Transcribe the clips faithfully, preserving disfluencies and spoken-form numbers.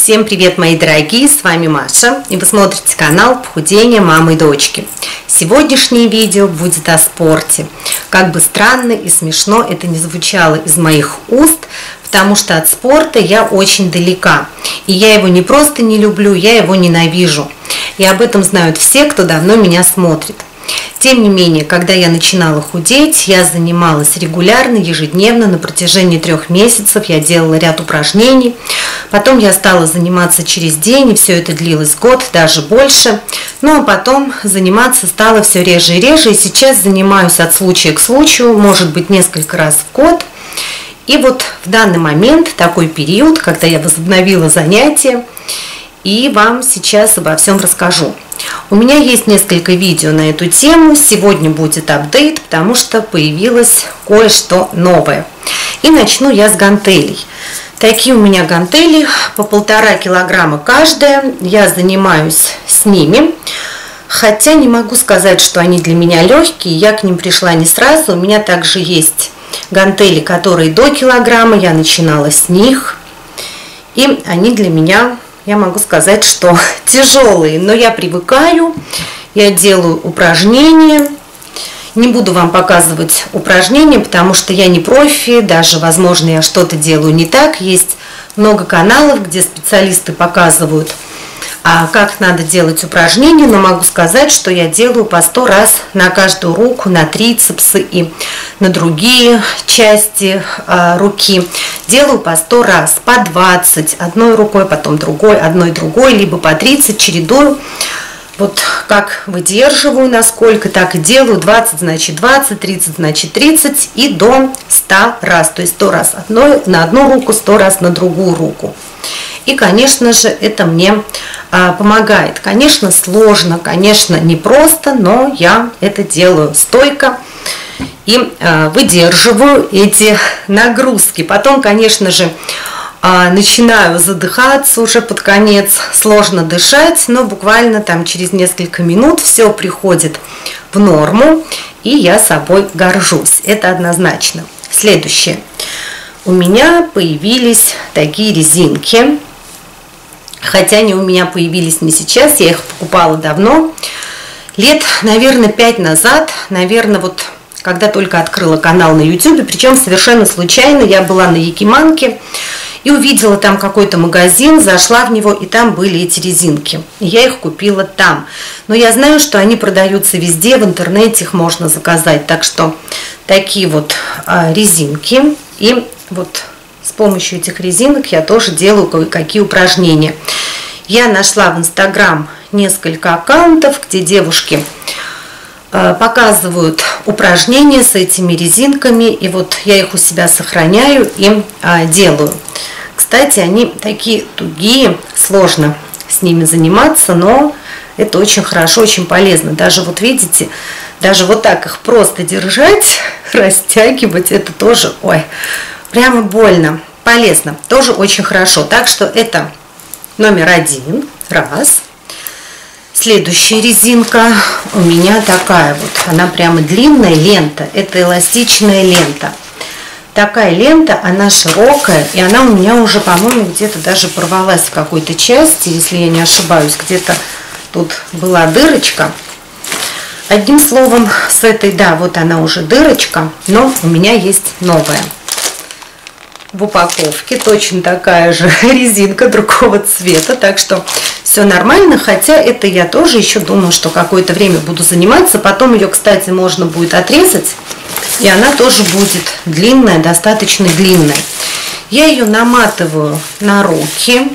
Всем привет, мои дорогие, с вами Маша, и вы смотрите канал Похудение мамы и дочки. Сегодняшнее видео будет о спорте. Как бы странно и смешно это не звучало из моих уст, потому что от спорта я очень далека. И я его не просто не люблю, я его ненавижу. И об этом знают все, кто давно меня смотрит. Тем не менее, когда я начинала худеть, я занималась регулярно, ежедневно, на протяжении трех месяцев я делала ряд упражнений. Потом я стала заниматься через день, и все это длилось год, даже больше. Ну а потом заниматься стало все реже и реже, и сейчас занимаюсь от случая к случаю, может быть, несколько раз в год. И вот в данный момент такой период, когда я возобновила занятия, и вам сейчас обо всем расскажу. У меня есть несколько видео на эту тему, сегодня будет апдейт, потому что появилось кое-что новое. И начну я с гантелей. Такие у меня гантели по полтора килограмма каждая, я занимаюсь с ними. Хотя не могу сказать, что они для меня легкие, я к ним пришла не сразу. У меня также есть гантели, которые до килограмма, я начинала с них. И они для меня, я могу сказать, что тяжелые, но я привыкаю, я делаю упражнения. Не буду вам показывать упражнения, потому что я не профи, даже, возможно, я что-то делаю не так. Есть много каналов, где специалисты показывают, а как надо делать упражнения, но могу сказать, что я делаю по сто раз на каждую руку, на трицепсы и на другие части а, руки. Делаю по сто раз, по двадцать, одной рукой, потом другой, одной другой, либо по тридцать, чередую. Вот как выдерживаю, насколько, так и делаю. двадцать значит двадцать, тридцать значит тридцать и до ста раз. То есть сто раз одной, на одну руку, сто раз на другую руку. И, конечно же, это мне а, помогает. Конечно, сложно, конечно, непросто, но я это делаю стойко и а, выдерживаю эти нагрузки. Потом, конечно же, а, начинаю задыхаться уже под конец, сложно дышать, но буквально там через несколько минут все приходит в норму, и я собой горжусь. Это однозначно. Следующее. У меня появились такие резинки. Хотя они у меня появились не сейчас, я их покупала давно. Лет, наверное, пять назад, наверное, вот когда только открыла канал на ютубе, причем совершенно случайно, я была на Якиманке и увидела там какой-то магазин, зашла в него, и там были эти резинки. И я их купила там. Но я знаю, что они продаются везде, в интернете их можно заказать. Так что такие вот а, резинки. И вот с помощью этих резинок я тоже делаю кое-какие упражнения. Я нашла в Инстаграм несколько аккаунтов, где девушки э, показывают упражнения с этими резинками. И вот я их у себя сохраняю и э, делаю. Кстати, они такие тугие, сложно с ними заниматься, но это очень хорошо, очень полезно. Даже вот видите, даже вот так их просто держать, растягивать, это тоже, ой, прямо больно. Полезно, тоже очень хорошо. Так что это номер один. Раз. Следующая резинка у меня такая вот. Она прямо длинная лента. Это эластичная лента. Такая лента, она широкая. И она у меня уже, по-моему, где-то даже порвалась в какой-то части, если я не ошибаюсь. Где-то тут была дырочка. Одним словом, с этой, да, вот она уже дырочка, но у меня есть новая. В упаковке точно такая же резинка другого цвета, так что все нормально, хотя это я тоже еще думаю, что какое-то время буду заниматься. Потом ее, кстати, можно будет отрезать, и она тоже будет длинная, достаточно длинная. Я ее наматываю на руки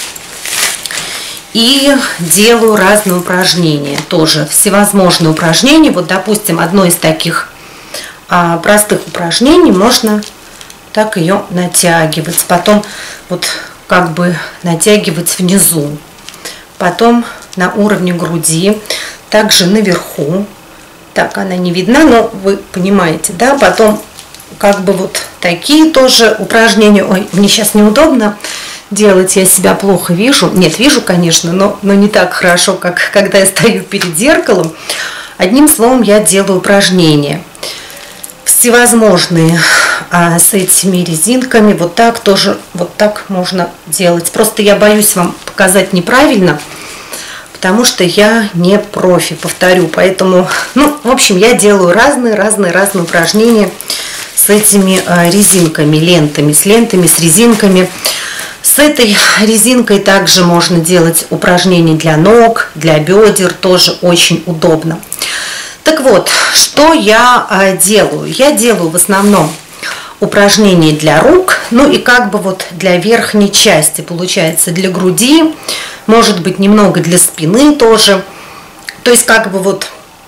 и делаю разные упражнения, тоже всевозможные упражнения. Вот, допустим, одно из таких а, простых упражнений можно так ее натягивать, потом вот как бы натягивать внизу, потом на уровне груди, также наверху, так она не видна, но вы понимаете, да, потом как бы вот такие тоже упражнения. Ой, мне сейчас неудобно делать, я себя плохо вижу, нет, вижу, конечно, но, но не так хорошо, как когда я стою перед зеркалом. Одним словом, я делаю упражнения всевозможные а, с этими резинками. Вот так тоже, вот так можно делать. Просто я боюсь вам показать неправильно, потому что я не профи, повторю. Поэтому, ну, в общем, я делаю разные, разные, разные упражнения с этими а, резинками, лентами, с лентами, с резинками. С этой резинкой также можно делать упражнения для ног, для бедер, тоже очень удобно. Так вот, что я а, делаю? Я делаю в основном упражнения для рук, ну и как бы вот для верхней части, получается, для груди, может быть, немного для спины тоже. То есть как бы вот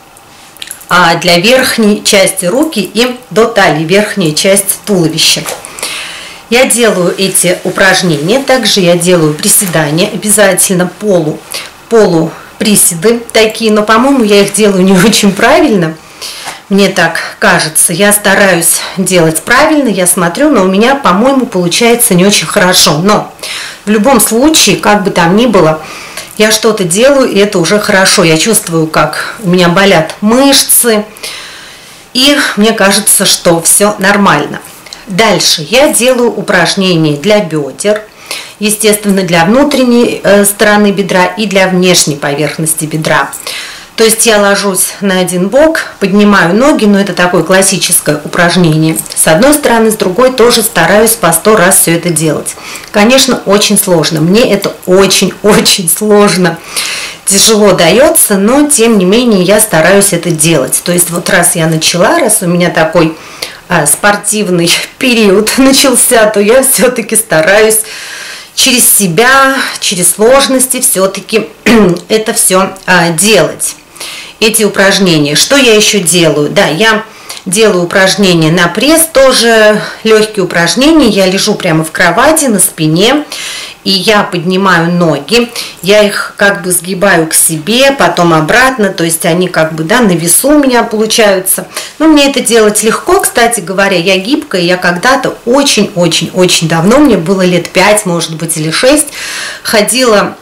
а, для верхней части руки и до талии, верхняя часть туловища. Я делаю эти упражнения, также я делаю приседания, обязательно полу, полу приседы такие, но, по-моему, я их делаю не очень правильно, мне так кажется. Я стараюсь делать правильно, я смотрю, но у меня, по-моему, получается не очень хорошо. Но в любом случае, как бы там ни было, я что-то делаю, и это уже хорошо. Я чувствую, как у меня болят мышцы, и мне кажется, что все нормально. Дальше я делаю упражнения для бедер, естественно, для внутренней э, стороны бедра и для внешней поверхности бедра. То есть я ложусь на один бок, поднимаю ноги, но это такое классическое упражнение. С одной стороны, с другой тоже стараюсь по сто раз все это делать. Конечно, очень сложно. Мне это очень-очень сложно. Тяжело дается, но тем не менее я стараюсь это делать. То есть вот раз я начала, раз у меня такой а, спортивный период начался, то я все-таки стараюсь через себя, через сложности все-таки это все а, делать. Эти упражнения. Что я еще делаю? Да, я делаю упражнения на пресс, тоже легкие упражнения. Я лежу прямо в кровати на спине, и я поднимаю ноги, я их как бы сгибаю к себе, потом обратно, то есть они как бы, да, на весу у меня получаются. Но мне это делать легко, кстати говоря, я гибкая, я когда-то очень-очень-очень давно, мне было лет пять, может быть, или шесть, ходила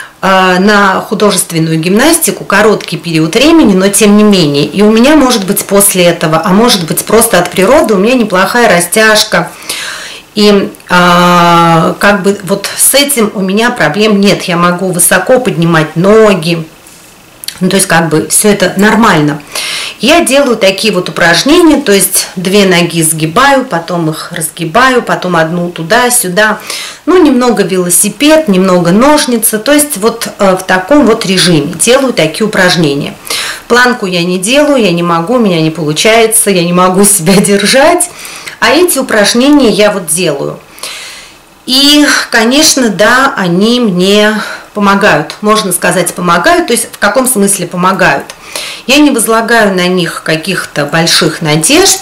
на художественную гимнастику короткий период времени, но тем не менее. И у меня, может быть, после этого, а может быть, просто от природы, у меня неплохая растяжка. И а, как бы вот с этим у меня проблем нет. Я могу высоко поднимать ноги. Ну, то есть как бы все это нормально. Я делаю такие вот упражнения, то есть две ноги сгибаю, потом их разгибаю, потом одну туда-сюда. Ну, немного велосипед, немного ножницы, то есть вот э, в таком вот режиме делаю такие упражнения. Планку я не делаю, я не могу, у меня не получается, я не могу себя держать. А эти упражнения я вот делаю. И, конечно, да, они мне помогают, можно сказать, помогают. То есть в каком смысле помогают? Я не возлагаю на них каких-то больших надежд,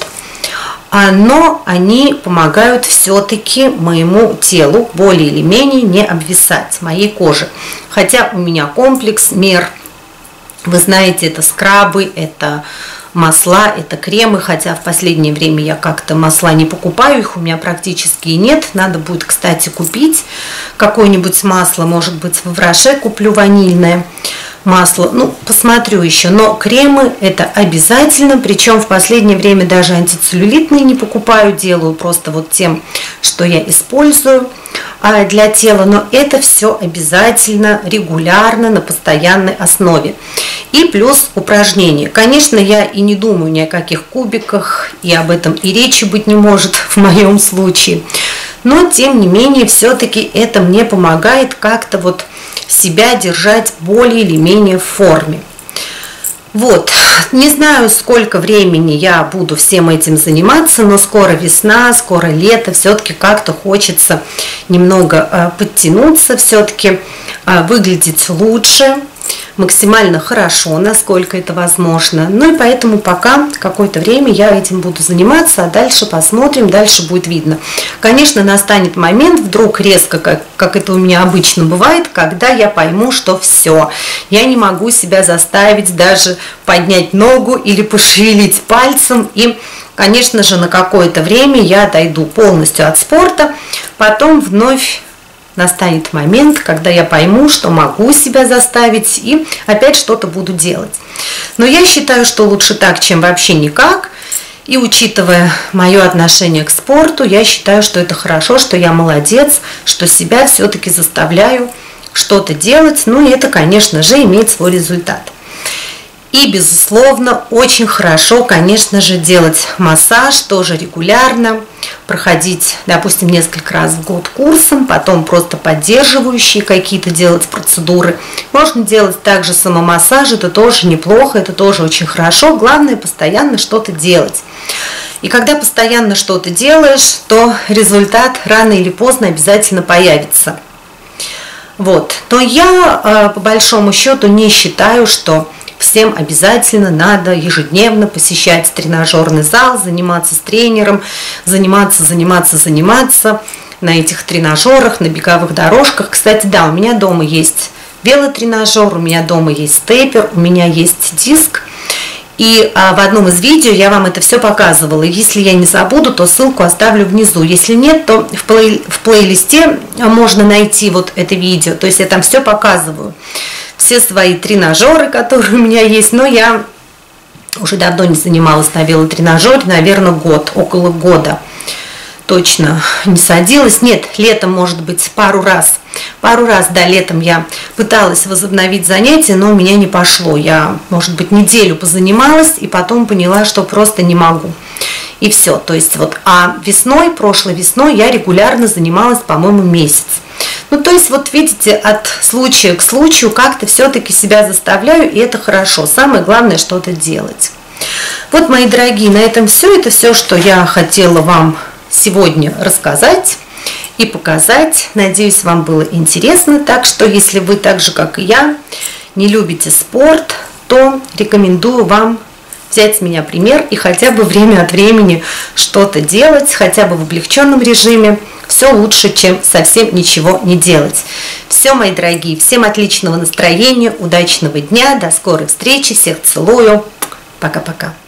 но они помогают все-таки моему телу более или менее не обвисать, моей коже. Хотя у меня комплекс мер, вы знаете, это скрабы, это масла, это кремы, хотя в последнее время я как-то масла не покупаю, их у меня практически и нет. Надо будет, кстати, купить какое-нибудь масло, может быть, в Роше куплю ванильное масло, ну, посмотрю еще. Но кремы это обязательно, причем в последнее время даже антицеллюлитные не покупаю, делаю просто вот тем, что я использую для тела, но это все обязательно, регулярно, на постоянной основе. И плюс упражнения. Конечно, я и не думаю ни о каких кубиках, и об этом и речи быть не может в моем случае. Но, тем не менее, все-таки это мне помогает как-то вот себя держать более или менее в форме. Вот, не знаю, сколько времени я буду всем этим заниматься, но скоро весна, скоро лето, все-таки как-то хочется немного э, подтянуться, все-таки э, выглядеть лучше, максимально хорошо, насколько это возможно. Ну и поэтому пока какое-то время я этим буду заниматься, а дальше посмотрим, дальше будет видно. Конечно, настанет момент, вдруг резко, как, как это у меня обычно бывает, когда я пойму, что все, я не могу себя заставить даже поднять ногу или пошевелить пальцем, и, конечно же, на какое-то время я отойду полностью от спорта, потом вновь настанет момент, когда я пойму, что могу себя заставить, и опять что-то буду делать. Но я считаю, что лучше так, чем вообще никак. И учитывая мое отношение к спорту, я считаю, что это хорошо, что я молодец, что себя все-таки заставляю что-то делать. Ну и это, конечно же, имеет свой результат. И, безусловно, очень хорошо, конечно же, делать массаж тоже регулярно, проходить, допустим, несколько раз в год курсом, потом просто поддерживающие какие-то делать процедуры. Можно делать также самомассаж, это тоже неплохо, это тоже очень хорошо. Главное, постоянно что-то делать. И когда постоянно что-то делаешь, то результат рано или поздно обязательно появится. Вот. Но я, по большому счету, не считаю, что всем обязательно надо ежедневно посещать тренажерный зал, заниматься с тренером, заниматься, заниматься, заниматься на этих тренажерах, на беговых дорожках. Кстати, да, у меня дома есть велотренажер, у меня дома есть степер, у меня есть диск. И а, в одном из видео я вам это все показывала. Если я не забуду, то ссылку оставлю внизу. Если нет, то в, плей, в плейлисте можно найти вот это видео. То есть я там все показываю. Все свои тренажеры, которые у меня есть. Но я уже давно не занималась на велотренажере, наверное, год, около года. Точно не садилась. Нет, летом, может быть, пару раз. Пару раз, да, летом я пыталась возобновить занятия, но у меня не пошло. Я, может быть, неделю позанималась и потом поняла, что просто не могу. И все. То есть вот, а весной, прошлой весной я регулярно занималась, по-моему, месяц. Ну, то есть, вот видите, от случая к случаю как-то все-таки себя заставляю, и это хорошо. Самое главное, что-то делать. Вот, мои дорогие, на этом все. Это все, что я хотела вам сегодня рассказать и показать. Надеюсь, вам было интересно. Так что, если вы так же, как и я, не любите спорт, то рекомендую вам взять с меня пример и хотя бы время от времени что-то делать, хотя бы в облегченном режиме. Все лучше, чем совсем ничего не делать. Все, мои дорогие, всем отличного настроения, удачного дня, до скорой встречи, всех целую. Пока-пока.